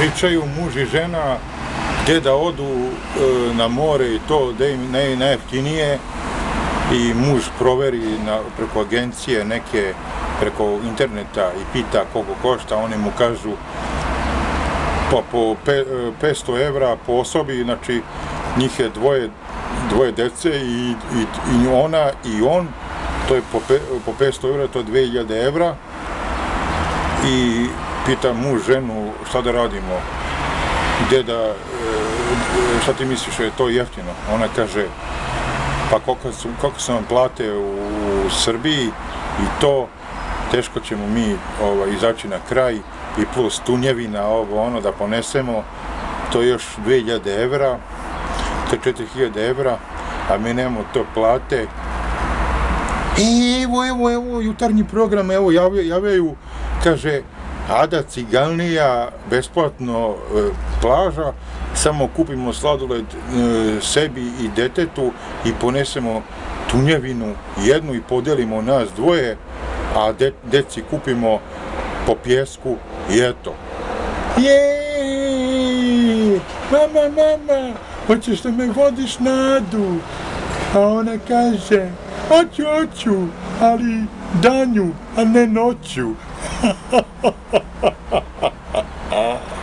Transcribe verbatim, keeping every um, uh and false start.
pričaju muž i žena gdje da odu na more i to, da im najjeftinije, i muž proveri na, preko agencije neke, preko interneta i pita koliko košta, oni mu kažu pa po petsto evra po osobi, znači njih je dvoje, dvoje dece i, i, i ona i on, to je po, po petsto evra, to je dve hiljade evra, i pita muž ženu šta da radimo, gdje da, šta ti misliš, je to jeftino? Ona kaže, pa koliko su, koliko su nam plate u, u Srbiji i to, teško ćemo mi ovaj, izaći na kraj, i plus tunjevina, ovo ono da ponesemo, to je još dve hiljade evra, to je četiri hiljade evra, a mi nemamo to plate. I evo, evo, evo, jutarnji program, evo, javljaju, kaže, Ada Ciganlija, besplatno e, plaža, samo kupimo sladoled e, sebi i detetu i ponesemo tunjevinu jednu i podelimo nas dvoje, a de, deci kupimo po pjesku i eto. Jeee, mama, mama, hoćeš da me vodiš na Adu? A ona kaže, hoću, hoću, ali danju, a ne noću.